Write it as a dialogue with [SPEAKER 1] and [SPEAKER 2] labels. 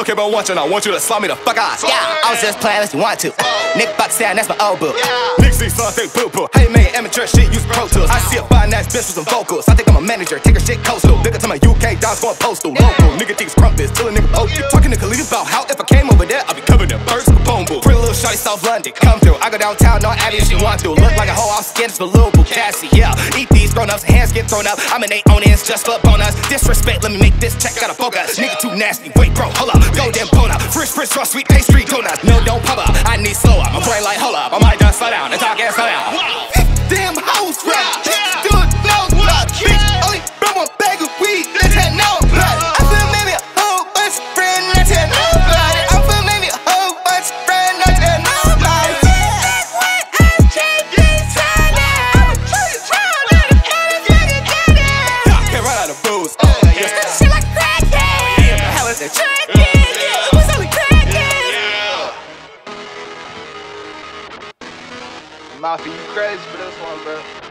[SPEAKER 1] keep on watching, I want you to slap me the fuck out.
[SPEAKER 2] Yeah, I was just playing as you want to. Nigga about to say that's my old book.
[SPEAKER 1] Niggas see son, they poo-poo. How you make amateur shit, use Pro Tools. I see a fine ass bitch with some vocals. I think I'm a manager, take her shit coastal. Nigga to my UK, dance going postal. Local, nigga thinks crumpets, till a nigga post you. Talking to Khalid about how if I came over there, I'd be covered in birds with a bone boo. Pretty little shawty South London, come through. I go downtown, no Abbey if she want to. Look like a hoe, I'm scared for little boo Cassie. Yeah, eat these grown-ups, hands get thrown up. I'm an 8 on ends, just for a bonus. Disrespect, let me make this check, gotta focus. Nigga too nasty, wait bro, hold up. Golden bona, fresh, raw, sweet pastry donuts. No, don't pop up, I need slow up. My brain like, hold up, I might just slow down and talk and slow down.
[SPEAKER 2] Damn house rap, do it, no blood. Bitch, only bring one bag of weed, let's have no blood. I feel maybe a whole bunch of friends, let's have no blood. I feel maybe a whole bunch of friends, let's have no blood. That's what I can't decide now.
[SPEAKER 1] I can't run out of booze.
[SPEAKER 2] This shit like crackhead. How is it? Crackhead. Who's only crackhead?
[SPEAKER 3] Mafia, you crazy for this one, bro.